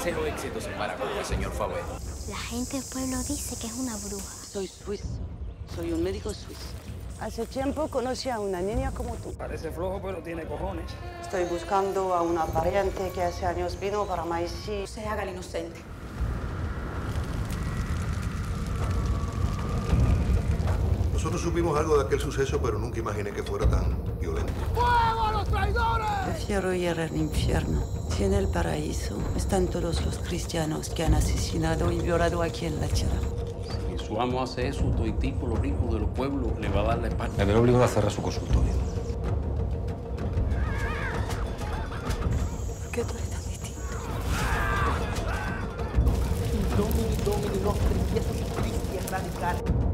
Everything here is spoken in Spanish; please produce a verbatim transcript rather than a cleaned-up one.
cero éxitos en Paraguay, señor Fabé. La gente del pueblo dice que es una bruja. Soy suizo. Soy un médico suizo. Hace tiempo conocí a una niña como tú. Parece flojo, pero tiene cojones. Estoy buscando a una pariente que hace años vino para Maicí. Se haga el inocente. Nosotros supimos algo de aquel suceso, pero nunca imaginé que fuera tan violento. ¡Fuego a los traidores! Prefiero ir al infierno. Si en el paraíso están todos los cristianos que han asesinado y violado aquí en la tierra. Si su amo hace eso, todo el tipo, los ricos de los pueblos, le va a dar la espalda. Me veré obligado a cerrar su consultorio. ¿Por qué tú eres tan distinto? Domini, Domini, nostri, Jesús Cristi, radicales.